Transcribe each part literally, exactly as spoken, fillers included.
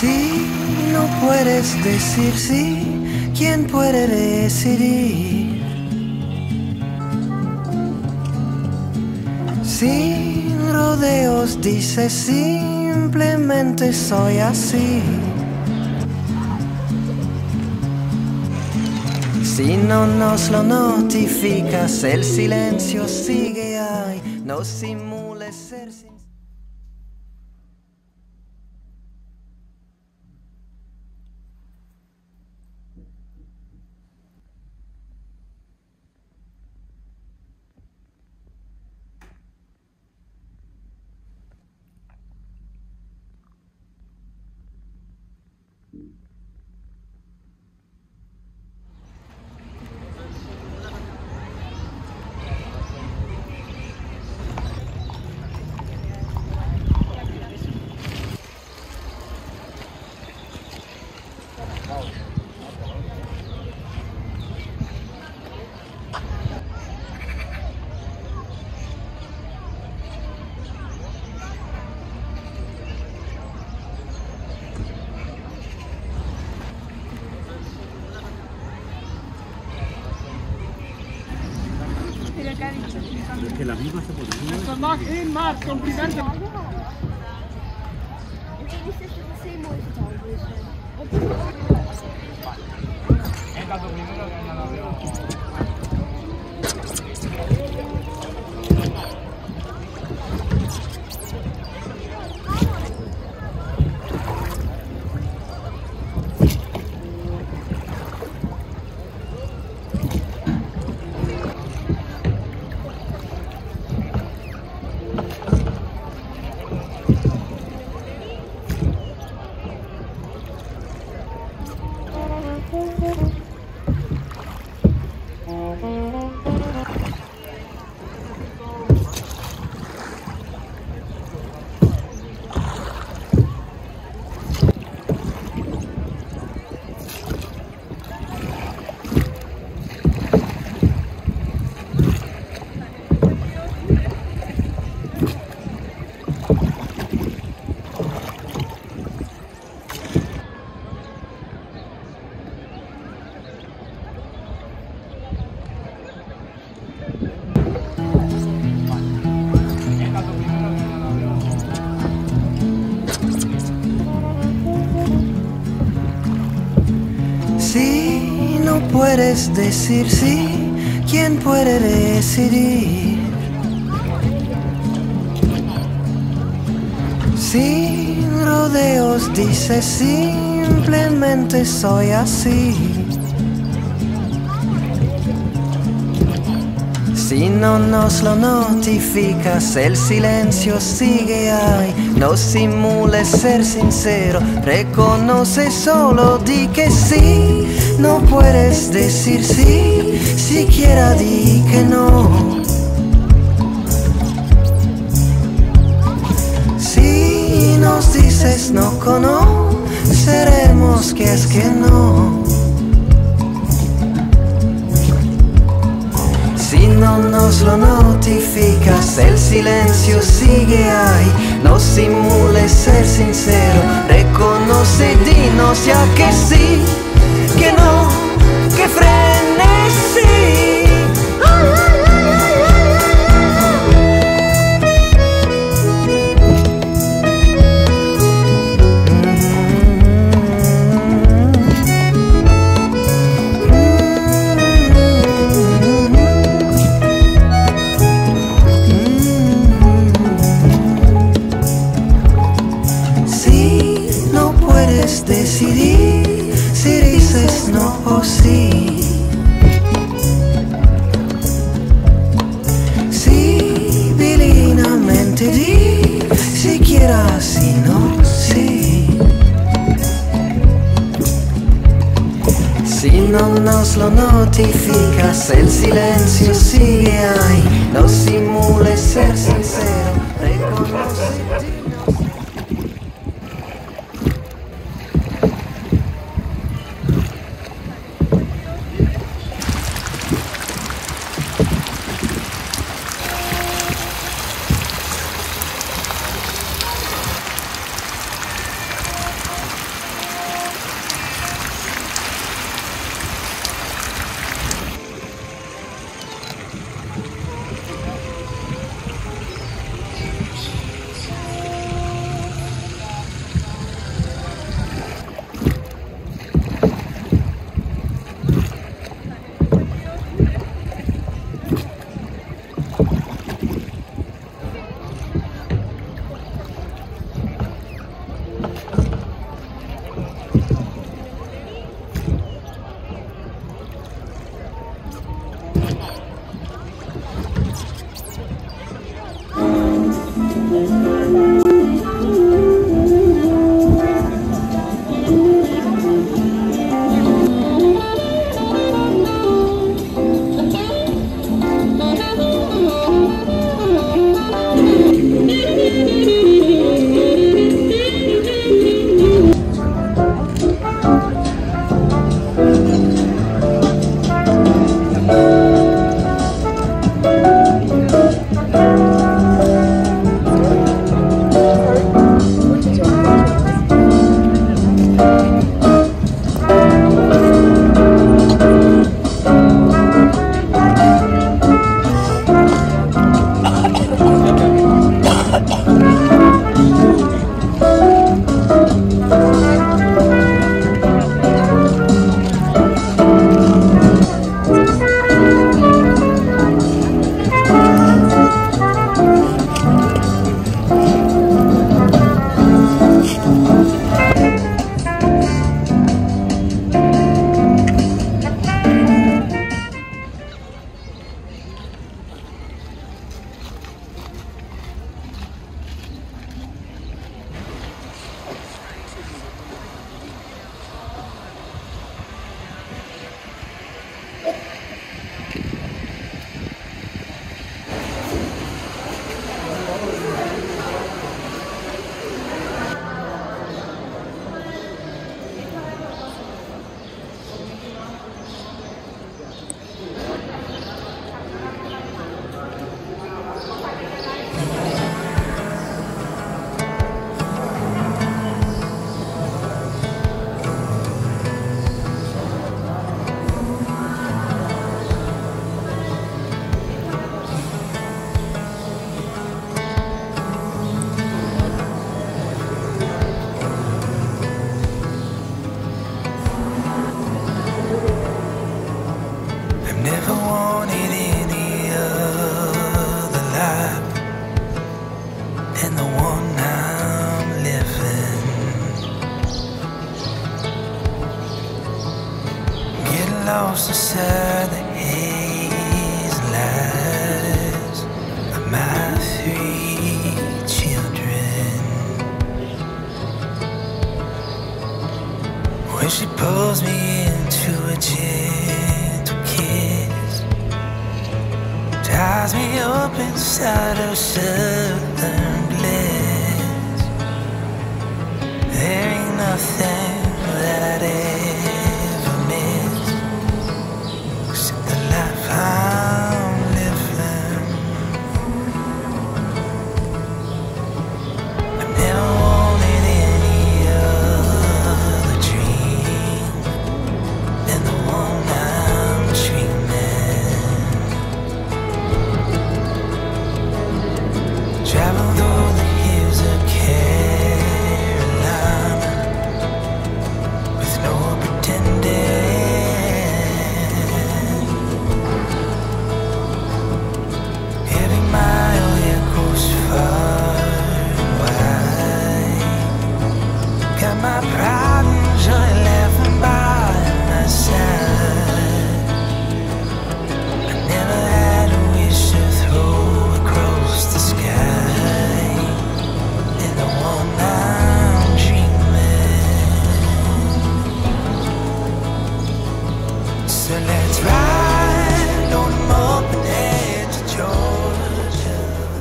Si no puedes decir sí, ¿quién puede decidir? Sin rodeos dice simplemente soy así. Si no nos lo notificas, el silencio sigue ahí. No simules ser sincero. Es que la misma se podría. Esto mag in Mars, complimenti. È dato primero che non avevo. Si no puedes decir sí, ¿quién puede decidir? Sin rodeos dice simplemente soy así. Si no nos lo notificas, el silencio sigue ahí. No simules ser sincero, reconoce solo, di que sí. No puedes decir sí, siquiera di que no. Si nos dices no conoceremos que es que no. Si no nos lo notificas, el silencio sigue ahí. No simules ser sincero, reconoce, dinos ya que sí, que no, que frenes sí. Decidir si dices no o sí. Civilinamente di siquiera si no sí. Si no nos lo notificas, el silencio sigue ahí. No simules ser sincero, reconoce. lost inside the haze lies of my three children. When she pulls me into a gentle kiss, ties me up inside her southern bliss. There ain't nothing that I'd ever miss except the life I'm living. I've never wanted any other dream than the one I'm dreaming. Travel through the hills of Carolina with no pretending. Every mile echoes far and wide. Got my pride and joy laughing by my side. I never had a wish to throw across the sky in the one I'm dreaming. So let's ride on the open edge of Georgia.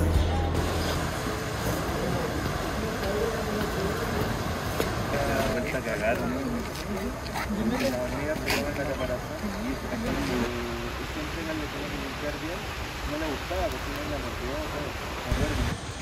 Vuelta a cagar, ¿no? En la avenida se llama la caparazón y esta entrega le tenía que limpiar bien. No le gustaba porque no la rompió todo. A ver.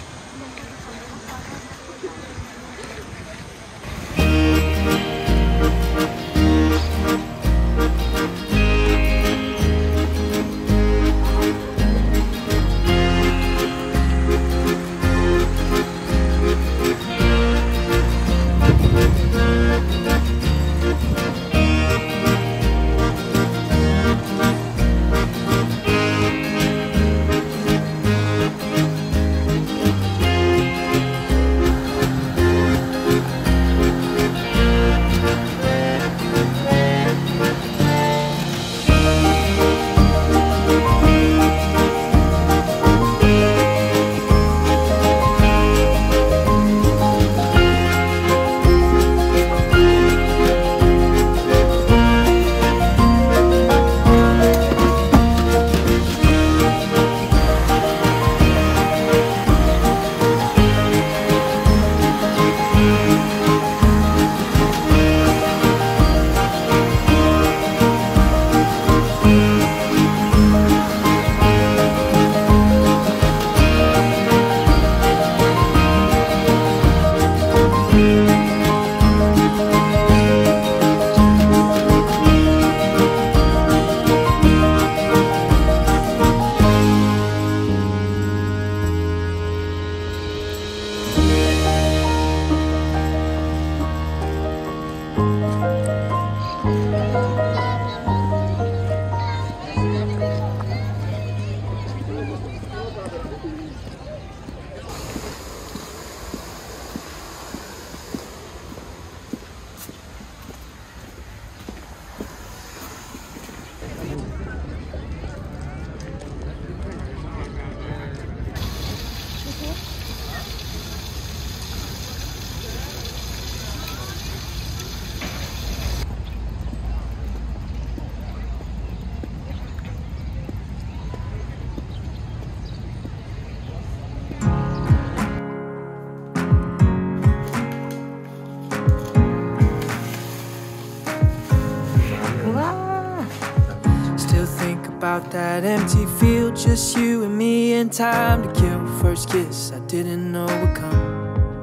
About that empty field, just you and me and time to kill. First kiss I didn't know would come.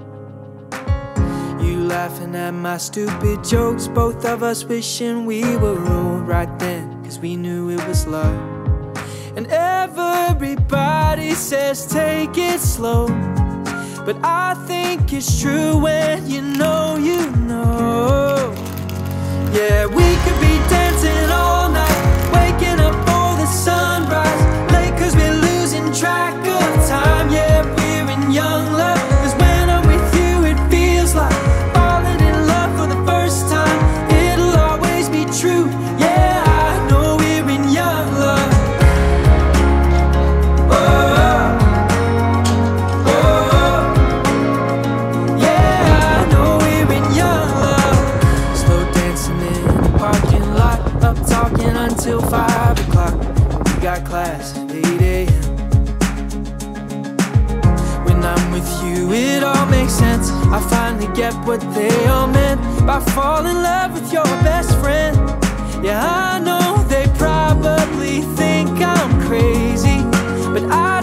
You laughing at my stupid jokes, both of us wishing we were old right then, cause we knew it was love. And everybody says take it slow, but I think it's true when you know you know. Yeah, we could be dancing all night, waking up for the sunrise, late cause we're losing track of time. Yeah, we're in young love, cause when I'm with you it feels like falling in love for the first time. It'll always be true, yeah. by falling in love with your best friend. Yeah, I know they probably think I'm crazy, but I